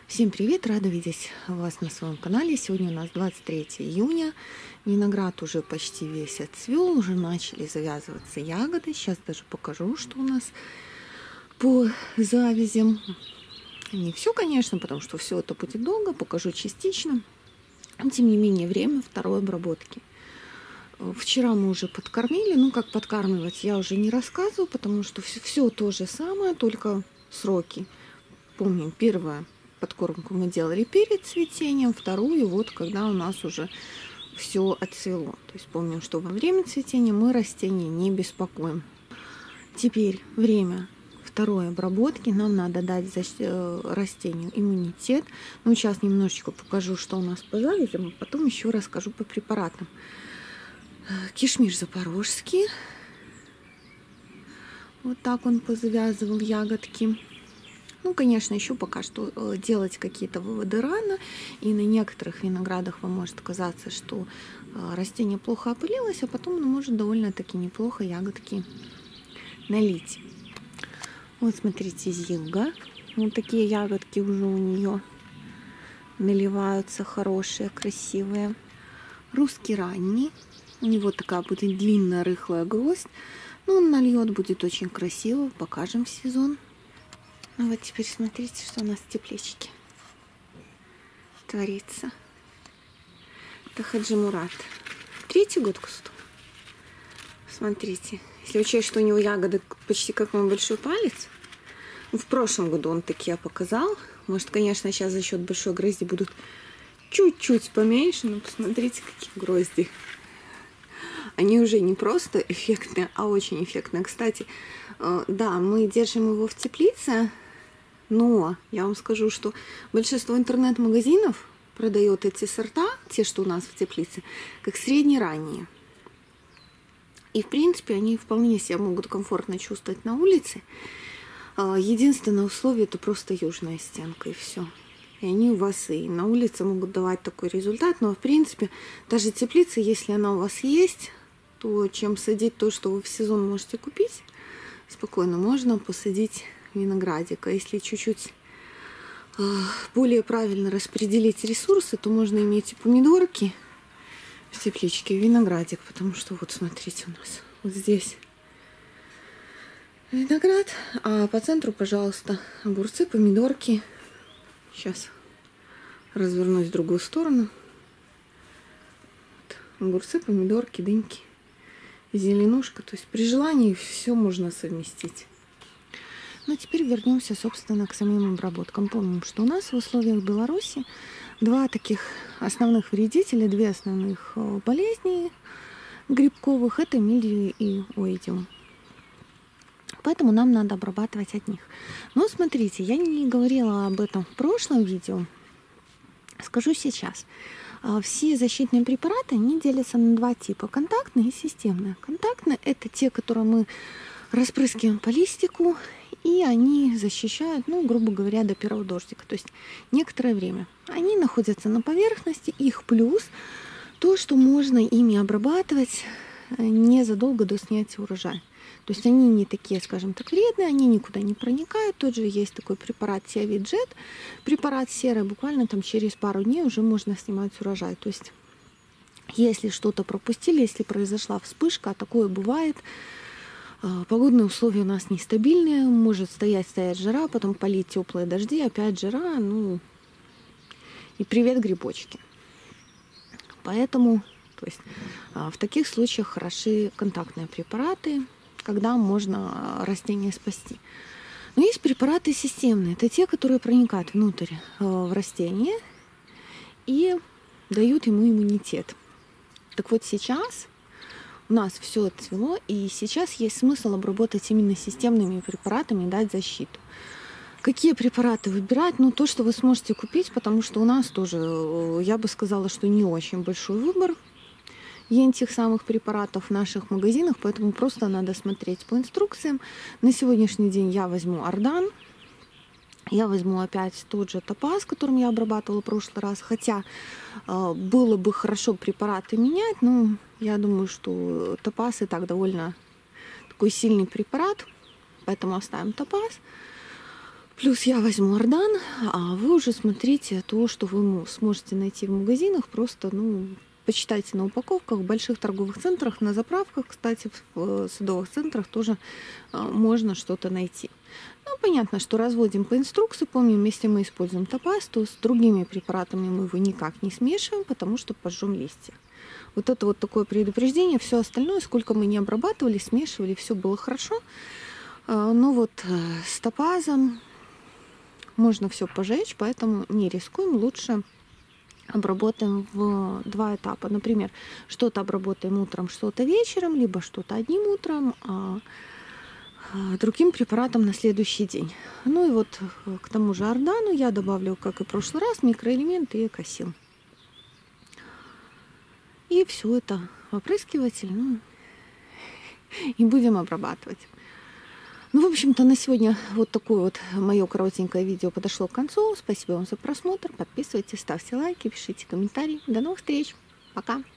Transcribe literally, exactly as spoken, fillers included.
Всем привет! Рада видеть вас на своем канале. Сегодня у нас двадцать третье июня. Виноград уже почти весь отцвел, уже начали завязываться ягоды. Сейчас даже покажу, что у нас по завязям. Не все, конечно, потому что все это будет долго. Покажу частично. Тем не менее, время второй обработки. Вчера мы уже подкормили. Ну, как подкармливать, я уже не рассказываю, потому что все, все то же самое, только сроки. Помним, первое. Подкормку мы делали перед цветением, вторую вот когда у нас уже все отцвело. То есть помним, что во время цветения мы растения не беспокоим. Теперь время второй обработки. Нам надо дать растению иммунитет. Ну, сейчас немножечко покажу, что у нас по завязям, а потом еще расскажу по препаратам. Кишмиш запорожский. Вот так он позавязывал ягодки. Ну, конечно, еще пока что делать какие-то выводы рано. И на некоторых виноградах вам может казаться, что растение плохо опылилось, а потом оно может довольно-таки неплохо ягодки налить. Вот смотрите, зилга. Вот такие ягодки уже у нее наливаются, хорошие, красивые. Русский ранний. У него такая будет длинная, рыхлая гроздь. Но он нальет, будет очень красиво. Покажем в сезон. Ну вот теперь смотрите, что у нас в тепличке творится. Это Хаджи Мурат. Третий год кусту. Смотрите, если учесть, что у него ягоды почти как мой большой палец. В прошлом году он такие показал. Может, конечно, сейчас за счет большой грозди будут чуть-чуть поменьше. Но посмотрите, какие грозди. Они уже не просто эффектные, а очень эффектные. Кстати, да, мы держим его в теплице. Но я вам скажу, что большинство интернет-магазинов продает эти сорта, те, что у нас в теплице, как средне-ранние. И, в принципе, они вполне себя могут комфортно чувствовать на улице. Единственное условие – это просто южная стенка, и все. И они у вас и на улице могут давать такой результат. Но, в принципе, даже теплица, если она у вас есть, то чем садить то, что вы в сезон можете купить, спокойно можно посадить виноградик. А если чуть-чуть э, более правильно распределить ресурсы, то можно иметь и помидорки в тепличке, и виноградик. Потому что вот смотрите, у нас вот здесь виноград, а по центру, пожалуйста, огурцы, помидорки. Сейчас развернусь в другую сторону. Вот. Огурцы, помидорки, дыньки, зеленушка. То есть при желании все можно совместить. Ну, теперь вернемся, собственно, к самим обработкам. Помним, что у нас в условиях Беларуси два таких основных вредителя, две основных болезни грибковых – это мильдию и оидиум. Поэтому нам надо обрабатывать от них. Но смотрите, я не говорила об этом в прошлом видео, скажу сейчас. Все защитные препараты, они делятся на два типа – контактные и системные. Контактные – это те, которые мы распрыскиваем по листику, и они защищают, ну, грубо говоря, до первого дождика. То есть некоторое время. Они находятся на поверхности. Их плюс то, что можно ими обрабатывать незадолго до снятия урожая. То есть они не такие, скажем так, вредные, они никуда не проникают. Тот же есть такой препарат Сиавиджет, препарат серый, буквально там через пару дней уже можно снимать урожай. То есть если что-то пропустили, если произошла вспышка, а такое бывает, погодные условия у нас нестабильные, может стоять, стоять жара, потом полить теплые дожди, опять жара, ну и привет грибочки. Поэтому, то есть, в таких случаях хороши контактные препараты, когда можно растение спасти. Но есть препараты системные, это те, которые проникают внутрь в растение и дают ему иммунитет. Так вот сейчас у нас все отцвело, и сейчас есть смысл обработать именно системными препаратами и дать защиту. Какие препараты выбирать? Ну, то, что вы сможете купить, потому что у нас тоже, я бы сказала, что не очень большой выбор этих самых препаратов в наших магазинах, поэтому просто надо смотреть по инструкциям. На сегодняшний день я возьму Ардан, я возьму опять тот же Топаз, которым я обрабатывала в прошлый раз, хотя э, было бы хорошо препараты менять, но я думаю, что Топаз и так довольно такой сильный препарат, поэтому оставим Топаз. Плюс я возьму Ардан, а вы уже смотрите то, что вы сможете найти в магазинах. Просто, ну, почитайте на упаковках, в больших торговых центрах, на заправках, кстати, в садовых центрах тоже можно что-то найти. Ну, понятно, что разводим по инструкции. Помним, если мы используем топаз, то с другими препаратами мы его никак не смешиваем, потому что пожжем листья. Вот это вот такое предупреждение. Все остальное, сколько мы не обрабатывали, смешивали, все было хорошо. Но вот с топазом можно все пожечь, поэтому не рискуем, лучше обработаем в два этапа. Например, что-то обработаем утром, что-то вечером, либо что-то одним утром, а другим препаратом на следующий день. Ну и вот к тому же Ардану я добавлю, как и в прошлый раз, микроэлементы и экосил. И все это в опрыскиватель, ну, и будем обрабатывать. Ну, в общем-то, на сегодня вот такое вот мое коротенькое видео подошло к концу. Спасибо вам за просмотр. Подписывайтесь, ставьте лайки, пишите комментарии. До новых встреч. Пока.